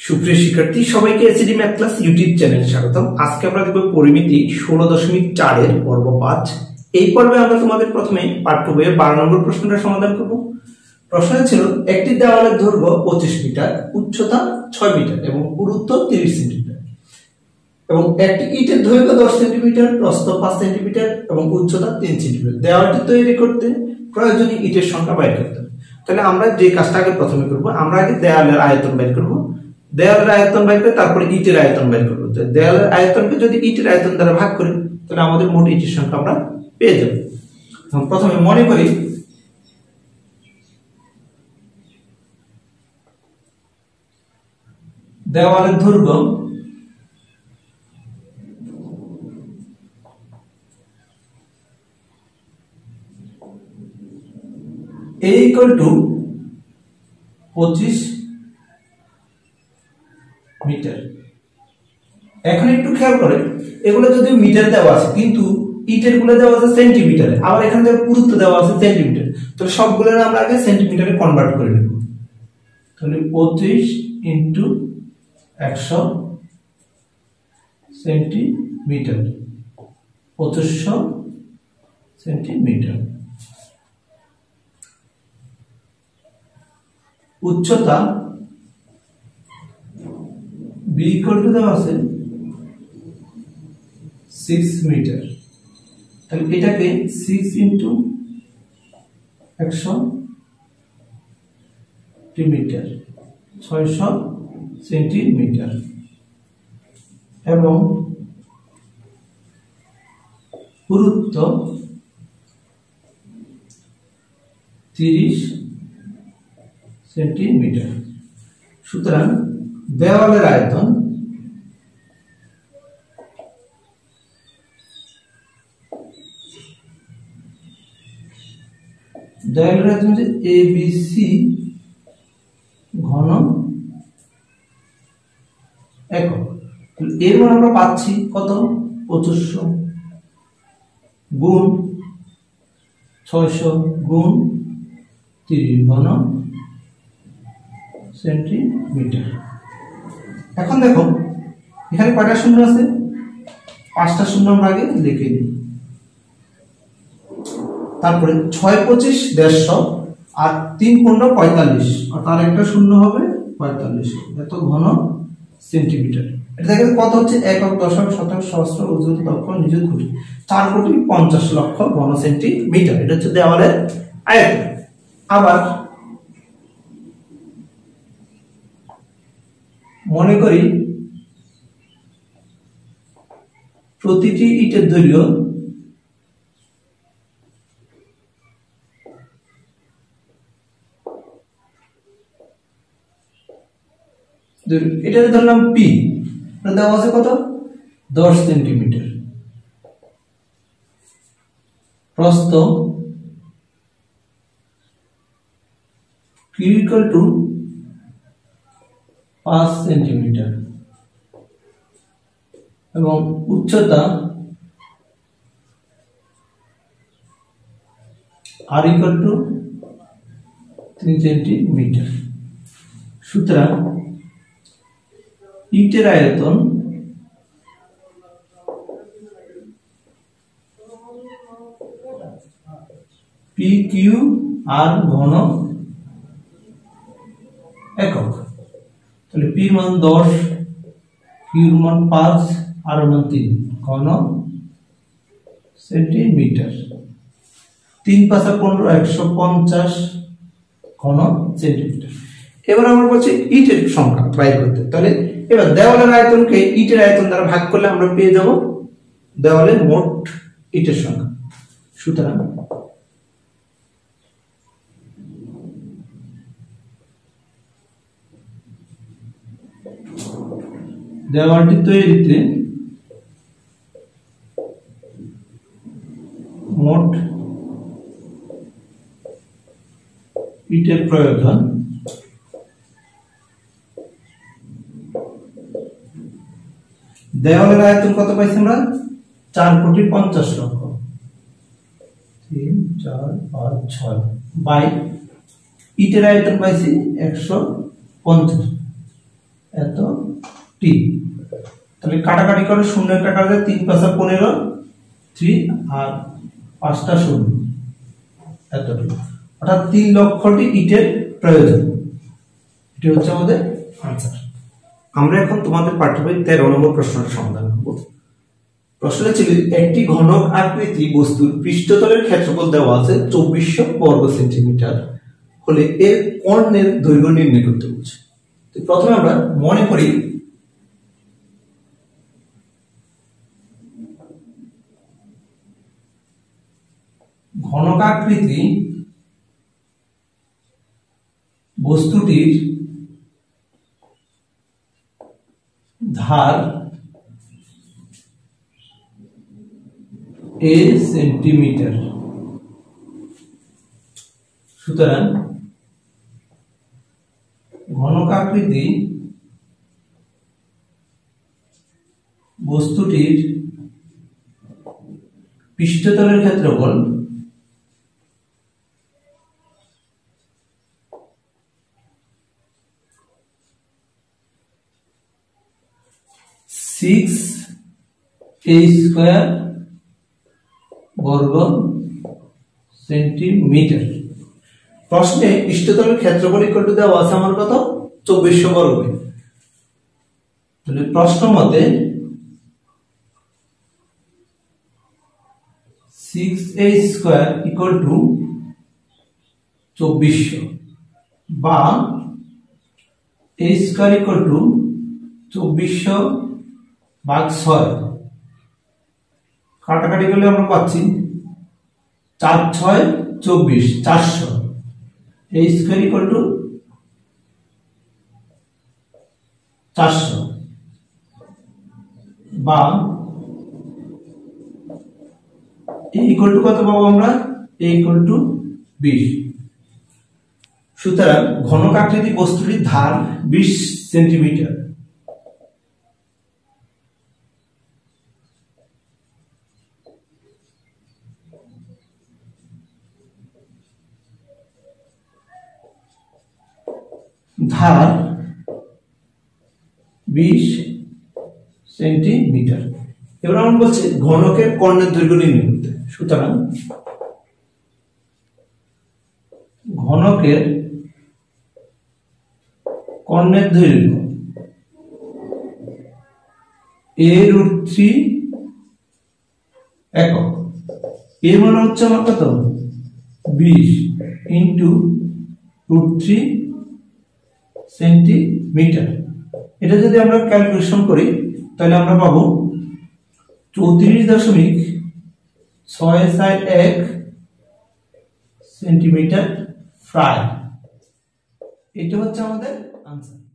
সুপ্রিয় শিক্ষার্থী সবাইকে এসিডি ম্যাথ ক্লাস ইউটিউব চ্যানেলে স্বাগতম। আজকে আমরা দেখব পরিমিতি 16.4 এর পর্ব 5। এই পর্বে আমরা তোমাদের প্রথমে পাঠ্য বইয়ের 12 নম্বর প্রশ্নটা সমাধান করব। প্রশ্নটা ছিল একটি দেওয়ালের দৈর্ঘ্য 25 মিটার, উচ্চতা 6 মিটার এবং পুরুত্ব 30 সেন্টিমিটার এবং একটি ইটের দৈর্ঘ্য 10 সেন্টিমিটার, প্রস্থ 5 সেন্টিমিটার এবং উচ্চতা 3 সেন্টিমিটার। দেওয়ালটি তৈরি করতে প্রয়োজনীয় ইটের সংখ্যা বের করতে হবে। তাহলে আমরা যে কাজটা আগে প্রথমে করব, আমরা আগে দেওয়ালের আয়তন বের করব। দেওয়ালের আয়তন বের করে তারপরে ইটের আয়তন বের করব। দেওয়ালের আয়তনকে যদি ইটের আয়তন দ্বারা ভাগ করি তাহলে আমাদের মোট ইটের সংখ্যা আমরা পেয়ে যাব। প্রথমে মনে করি দেওয়ালের দৈর্ঘ্য A = 25 মিটার। এখন একটু খেয়াল করে, এগুলো যদি মিটার দেওয়া আছে কিন্তু ইটের গুলো দেওয়া আছে সেন্টিমিটারে, আবার এখানে দেখো পুরুত্ব দেওয়া আছে সেন্টিমিটার, তাহলে সবগুলো আমরা আগে সেন্টিমিটারে কনভার্ট করে নেব। তাহলে 25 × 100 সেন্টিমিটার, 2500 সেন্টিমিটার। উচ্চতা B = দেওয়া আছে 6 মিটার। তাহলে এটাকে 6 × 100 মিটার, 600 সেন্টিমিটার এবং পুরুত্ব 30 সেন্টিমিটার। সুতরাং দেওয়ালের আয়তন হচ্ছে ABC ঘন একক। এর মান আমরা পাচ্ছি কত? 2500 গুণ 600 গুণ 30 ঘন সেন্টিমিটার। এখন দেখো এখানে কয়টা শূন্য আছে? 5টা শূন্য আমরা আগে লিখে দিই। তারপরে 6 25 150 আর 3 15 45, আর তার একটা শূন্য হবে 45। এত ঘন সেন্টিমিটার। এটা দেখেন কত হচ্ছে? একক, দশক, শতক, সহস্র, অযুত, লক্ষ, নিযুত, কোটি। 4,50,00,000 ঘন সেন্টিমিটার। এটা হচ্ছে দেওয়ালের আয়তন। আবার মনে করি প্রতিটি ইটের দৈর্ঘ্য এটা ধরলাম P, দেওয়া আছে কত? 10 সেন্টিমিটার। প্রস্থ Q = 5 সেন্টিমিটার এবং উচ্চতা R = 3 সেন্টিমিটার। সুতরাং ইটের আয়তন PQR ঘন একক। তাহলে P মান 10, Q মান 5, R মান 3 ঘন সেন্টিমিটার। 3 × 5 = 15, 150 ঘন সেন্টিমিটার। এবার আমরা বলছি ইটের সংখ্যা বের করতে। তাহলে এবার দেওয়ালের আয়তনকে ইটের আয়তন দ্বারা ভাগ করলে আমরা পেয়ে যাব দেওয়ালের মোট ইটের সংখ্যা। সুতরাং দেওয়ালটি তৈরিতে মোট ইটের প্রয়োজন দেওয়ালের আয়তন কত পাইছি আমরা? 4,50,00,000। 3, 4, 5, 6 বাই ইটের আয়তন পাইছি 150, এত টি। তাহলে কাটাকাটি করে শূন্য একটা কাটা যায়, 3 5 15 3 আর 5টা শূন্য, এতটুকু। অর্থাৎ 3 লক্ষটি ইটের প্রয়োজন। এটা হচ্ছে আমাদের আনসার। আমরা এখন তোমাদের পাঠ্য বই 13 নম্বর প্রশ্নটা সমাধান করব। প্রশ্নটা ছিল একটি ঘনক আকৃতি বস্তুর পৃষ্ঠতলের ক্ষেত্রফল দেওয়া আছে 2400 বর্গ সেন্টিমিটার হলে এর কর্ণের দৈর্ঘ্য নির্ণয় করতে বলছে। তো প্রথমে আমরা মনে করি ঘনকাকৃতি বস্তুটির ধার a সেন্টিমিটার। সুতরাং ঘনকাকৃতি বস্তুটির পৃষ্ঠতলের ক্ষেত্রফল 6a স্কয়ার বর্গ সেন্টিমিটার। প্রশ্নে পৃষ্ঠতলের ক্ষেত্রফল ইকুয়াল টু দেওয়া আছে আমার কত? 2400 বর্গ। তাহলে প্রশ্ন মতে 6a স্কয়ার ইকুয়াল টু 2400 বা a স্কয়ার ইকুয়াল টু 2400 ভাগ 6। কাটাকাটি করলে আমরা পাচ্ছি 4 6 24 400। a স্কয়ার ইকুয়াল টু 400 বা a ইকুয়াল টু কত পাবো আমরা? a equal to 20। সুতরাং ঘনকাকৃতি বস্তুটির ধার 20 সেন্টিমিটার। ধার 20 সেন্টিমিটার। এবার আমরা বলছি ঘনকের কর্ণের দৈর্ঘ্য নির্ণয় করতে। সুতরাং ঘনকের কর্ণের দৈর্ঘ্য a√3 একক। এর মান হচ্ছে আমার কত? 20 ইন্টু √3 সেন্টিমিটার। এটা যদি আমরা ক্যালকুলেশন করি তাহলে আমরা পাবো 34.641 সেন্টিমিটার প্রায়। এটা হচ্ছে আমাদের আনসার।